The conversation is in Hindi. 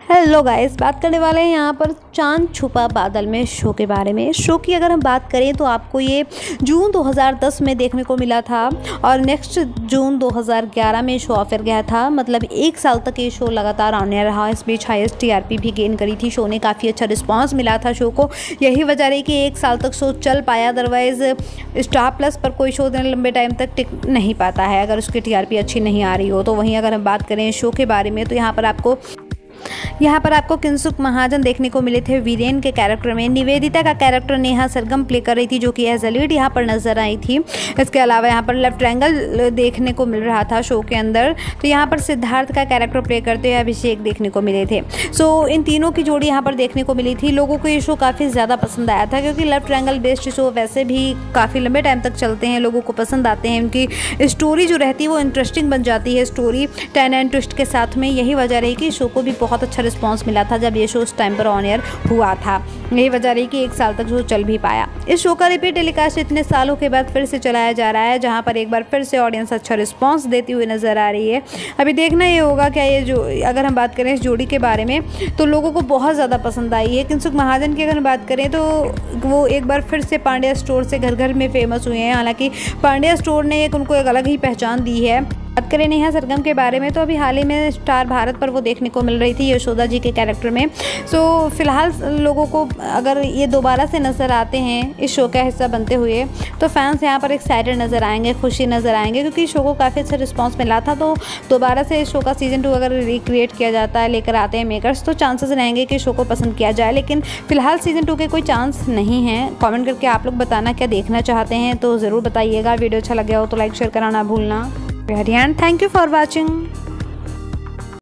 हेलो गाइस, बात करने वाले हैं यहाँ पर चांद छुपा बादल में शो के बारे में। शो की अगर हम बात करें तो आपको ये जून 2010 में देखने को मिला था और नेक्स्ट जून 2011 में शो ऑफर गया था। मतलब 1 साल तक ये शो लगातार ऑन एयर रहा। इस बीच हाईएस्ट टीआरपी भी गेन करी थी। शो ने काफ़ी अच्छा रिस्पांस मिला था शो को। यही वजह रही कि 1 साल तक शो चल पाया। अदरवाइज़ स्टार प्लस पर कोई शो इतने लंबे टाइम तक टिक नहीं पाता है अगर उसकी टीआरपी अच्छी नहीं आ रही हो। तो वहीं अगर हम बात करें शो के बारे में तो यहाँ पर आपको किंसुक महाजन देखने को मिले थे वीरेन के कैरेक्टर में। निवेदिता का कैरेक्टर नेहा सरगम प्ले कर रही थी जो कि एज अ लीड यहाँ पर नजर आई थी। इसके अलावा यहाँ पर लव ट्रायंगल देखने को मिल रहा था शो के अंदर। तो यहाँ पर सिद्धार्थ का कैरेक्टर प्ले करते हुए अभिषेक देखने को मिले थे। सो इन तीनों की जोड़ी यहाँ पर देखने को मिली थी। लोगों को ये शो काफ़ी ज़्यादा पसंद आया था क्योंकि लव ट्रायंगल बेस्ड शो वैसे भी काफ़ी लंबे टाइम तक चलते हैं, लोगों को पसंद आते हैं। उनकी स्टोरी जो रहती है वो इंटरेस्टिंग बन जाती है, स्टोरी टर्न एंड ट्विस्ट के साथ में। यही वजह रही कि शो को भी बहुत अच्छा रिस्पांस मिला था जब ये शो उस टाइम पर ऑन एयर हुआ था। यही वजह रही कि 1 साल तक शो चल भी पाया। इस शो का रिपीट टेलीकास्ट इतने सालों के बाद फिर से चलाया जा रहा है, जहां पर एक बार फिर से ऑडियंस अच्छा रिस्पांस देती हुई नजर आ रही है। अभी देखना ये होगा क्या ये जो अगर हम बात करें इस जोड़ी के बारे में तो लोगों को बहुत ज़्यादा पसंद आई है। किंसुक महाजन की अगर हम बात करें तो वो एक बार फिर से पांड्या स्टोर से घर घर में फेमस हुए हैं। हालांकि पांड्या स्टोर ने उनको एक अलग ही पहचान दी है। बात करें नेहा सरगम के बारे में तो अभी हाल ही में स्टार भारत पर वो देखने को मिल रही थी यशोदा जी के कैरेक्टर में। सो फिलहाल लोगों को अगर ये दोबारा से नज़र आते हैं इस शो का हिस्सा बनते हुए तो फैंस यहाँ पर एक्साइटेड नज़र आएंगे, खुशी नज़र आएंगे क्योंकि शो को काफ़ी अच्छा रिस्पांस मिला था। तो दोबारा से इस शो का सीज़न 2 अगर रिक्रिएट किया जाता है, लेकर आते हैं मेकर्स, तो चांसेस रहेंगे कि शो को पसंद किया जाए। लेकिन फिलहाल सीज़न 2 के कोई चांस नहीं है। कॉमेंट करके आप लोग बताना क्या देखना चाहते हैं तो ज़रूर बताइएगा। वीडियो अच्छा लगे हो तो लाइक शेयर करना ना भूलना। Thank you for watching.